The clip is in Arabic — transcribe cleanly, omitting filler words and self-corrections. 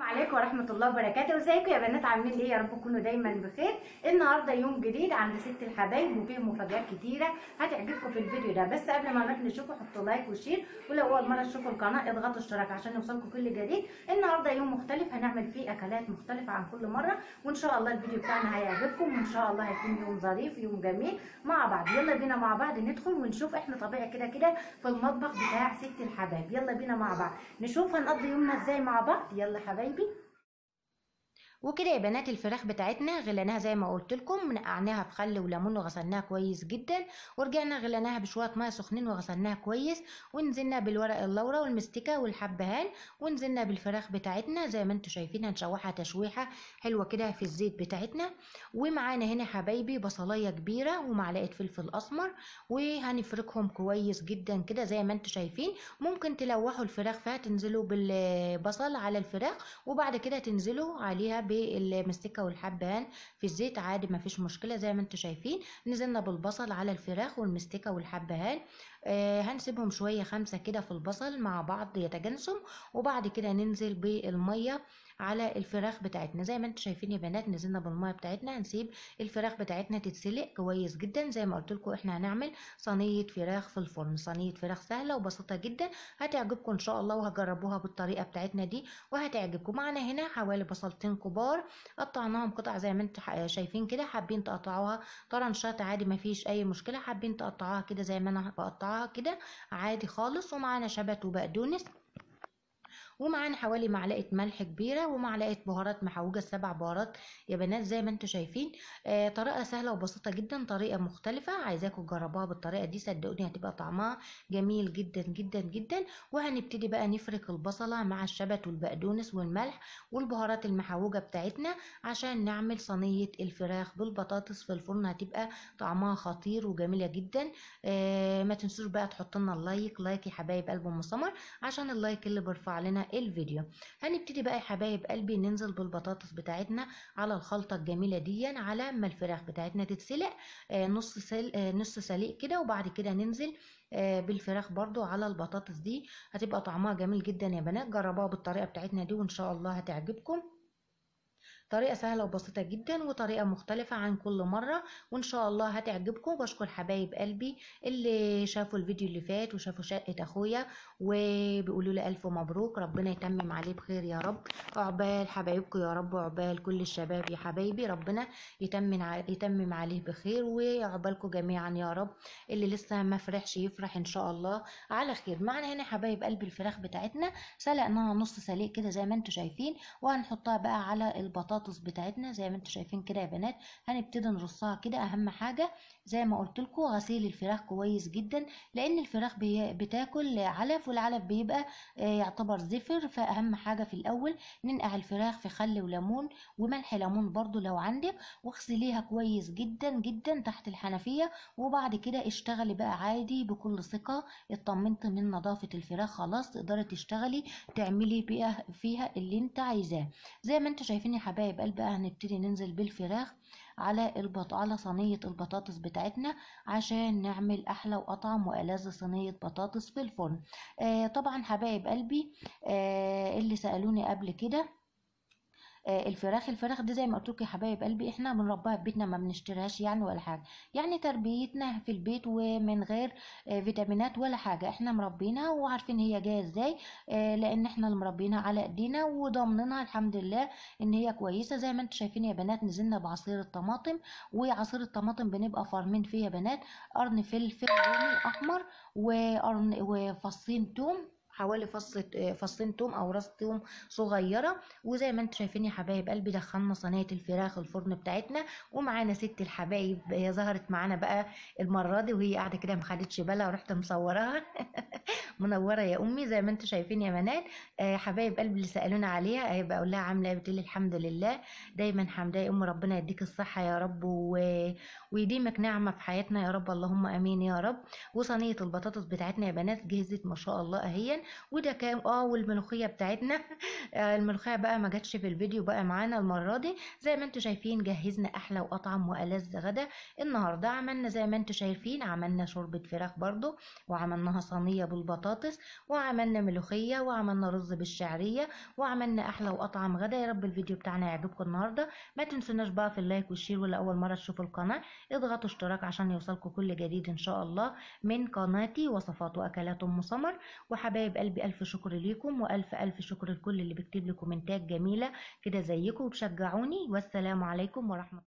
عليكم ورحمة الله وبركاته. ازيكم يا بنات؟ عاملين ايه؟ يا رب تكونوا دايما بخير. النهارده يوم جديد عند ست الحبايب وفيه مفاجآت كتيرة هتعجبكم في الفيديو ده. بس قبل ما نروح نشوفه حطوا لايك وشير، ولو اول مرة تشوفوا القناة اضغطوا اشتراك عشان يوصلكم كل جديد. النهارده يوم مختلف هنعمل فيه اكلات مختلفة عن كل مرة، وان شاء الله الفيديو بتاعنا هيعجبكم، وان شاء الله هيكون يوم ظريف يوم جميل مع بعض. يلا بينا مع بعض ندخل ونشوف. احنا طبيعي كده كده في المطبخ بتاع ست الحبايب. يلا بينا مع بعض نشوف هنقضي يومنا ازاي مع بعض. يلا حبايبي. وكده يا بنات الفراخ بتاعتنا غليناها زي ما قلت لكم، نقعناها بخل وليمون وغسلناها كويس جدا، ورجعنا غليناها بشويه ميه سخنين وغسلناها كويس، ونزلنا بالورق اللورا والمستكه والحبهان، ونزلنا بالفراخ بتاعتنا زي ما انتم شايفين. هنشوحها تشويحه حلوه كده في الزيت بتاعتنا. ومعانا هنا حبايبي بصلايه كبيره ومعلقه فلفل اسمر، وهنفركهم كويس جدا كده زي ما انتم شايفين. ممكن تلوحوا الفراخ فيها، تنزلوا بالبصل على الفراخ وبعد كده تنزلوا عليها بالمستكه والحبهان في الزيت عادي، ما فيش مشكله. زي ما انتم شايفين نزلنا بالبصل على الفراخ والمستكه والحبهان. هنسيبهم شويه 5 كده في البصل مع بعض يتجانسوا، وبعد كده ننزل بالميه على الفراخ بتاعتنا. زي ما انتم شايفين يا بنات نزلنا بالميه بتاعتنا. هنسيب الفراخ بتاعتنا تتسلق كويس جدا. زي ما قلت لكم احنا هنعمل صينيه فراخ في الفرن، صينيه فراخ سهله وبسيطه جدا هتعجبكم ان شاء الله، وهجربوها بالطريقه بتاعتنا دي وهتعجبكم. معانا هنا حوالي بصلتين كبار قطعناهم قطع زي ما انتم شايفين كده. حابين تقطعوها طرنشات عادي ما فيش اي مشكله، حابين تقطعوها كده زي ما انا بقطعها كده عادي خالص. ومعانا شبت وبقدونس، ومعانا حوالي معلقه ملح كبيره ومعلقه بهارات محوجه 7 بهارات يا بنات زي ما انتم شايفين. طريقه سهله وبسيطه جدا، طريقه مختلفه عايزاكم تجربوها بالطريقه دي، صدقوني هتبقى طعمها جميل جدا جدا جدا. وهنبتدي بقى نفرك البصله مع الشبت والبقدونس والملح والبهارات المحوجه بتاعتنا عشان نعمل صينيه الفراخ بالبطاطس في الفرن، هتبقى طعمها خطير وجميله جدا. ما تنسوش بقى تحطوا لنا لايك يا حبايب قلب ام سمر، عشان اللايك اللي بيرفع لنا الفيديو. هنبتدي بقى يا حبايب قلبي ننزل بالبطاطس بتاعتنا على الخلطه الجميله دي على ما الفراخ بتاعتنا تتسلق نص سليق كده، وبعد كده ننزل بالفراخ برضو على البطاطس دي. هتبقى طعمها جميل جدا يا بنات، جربوها بالطريقه بتاعتنا دي وان شاء الله هتعجبكم. طريقة سهلة وبسيطة جدا وطريقة مختلفة عن كل مرة، وإن شاء الله هتعجبكم. بشكر حبايب قلبي اللي شافوا الفيديو اللي فات وشافوا شقة أخويا وبيقولوا لي ألف مبروك، ربنا يتمم عليه بخير يا رب. عقبال حبايبكم يا رب، وعقبال كل الشباب يا حبايبي، ربنا يتمم عليه بخير، وعقبالكم جميعا يا رب. اللي لسه ما فرحش يفرح إن شاء الله على خير. معنا هنا حبايب قلبي الفراخ بتاعتنا سلقناها نص سليق كده زي ما انتم شايفين، وهنحطها بقى على البطاطس بتاعتنا زي ما انتم شايفين كده يا بنات. هنبتدي نرصها كده. اهم حاجه زي ما قلت لكم غسيل الفراخ كويس جدا، لان الفراخ بتاكل علف، والعلف بيبقى يعتبر زفر. فاهم حاجه في الاول ننقع الفراخ في خل وليمون وملح ليمون برضو لو عندك، واغسليها كويس جدا جدا تحت الحنفيه، وبعد كده اشتغلي بقى عادي بكل ثقه. اطمنت من نظافه الفراخ خلاص تقدري تشتغلي تعملي بقى فيها اللي انت عايزاه. زي ما انتم شايفين يا حبايب قلبي هنبتدي ننزل بالفراخ على صينية البطاطس بتاعتنا عشان نعمل احلى واطعم والذ صينية بطاطس في الفرن. طبعا حبايب قلبي اللي سألوني قبل كده الفراخ دي زي ما قلت لكم يا حبايب قلبي احنا بنربيها في بيتنا، ما بنشتريهاش يعني ولا حاجه، يعني تربيتنا في البيت ومن غير فيتامينات ولا حاجه. احنا مربينها وعارفين هي جايه ازاي، لان احنا اللي مربينها على ايدينا وضامنينها الحمد لله ان هي كويسه. زي ما انتم شايفين يا بنات نزلنا بعصير الطماطم، وعصير الطماطم بنبقى فارمين فيه يا بنات قرن فلفل رومي احمر وفصين توم، حوالي فصين توم او راس توم صغيره. وزي ما انتم شايفين يا حبايب قلبي دخلنا صينيه الفراخ الفرن بتاعتنا، ومعانا ست الحبايب هي ظهرت معانا بقى المره دي وهي قاعده كده ما خدتش بالها، ورحت مصوراها منوره يا امي زي ما انتم شايفين يا بنات. حبايب قلبي اللي سالونا عليها هيبقى اقول لها عامله ايه، بتقول لي الحمد لله دايما حمدايه يا ام، ربنا يديك الصحه يا رب ويديمك نعمه في حياتنا يا رب، اللهم امين يا رب. وصينيه البطاطس بتاعتنا يا بنات جهزت ما شاء الله اهي. وده كان والملوخيه بتاعتنا الملوخيه بقى ما جاتش في الفيديو بقى معانا المره دي. زي ما انتم شايفين جهزنا احلى واطعم والذ غدا النهارده. عملنا زي ما انتم شايفين، عملنا شوربه فراخ برضو، وعملناها صينيه بالبطاطس، وعملنا ملوخيه، وعملنا رز بالشعريه، وعملنا احلى واطعم غدا. يا رب الفيديو بتاعنا يعجبكم النهارده. ما تنسوناش بقى في اللايك والشير، ولا اول مره تشوفوا القناه اضغطوا اشتراك عشان يوصلكم كل جديد ان شاء الله من قناتي وصفات واكلات ام سمر. وحبايب قلبي الف شكر ليكم، والف الف شكر لكل اللي بيكتب لي كومنتات جميله كده زيكم وبشجعوني. والسلام عليكم ورحمه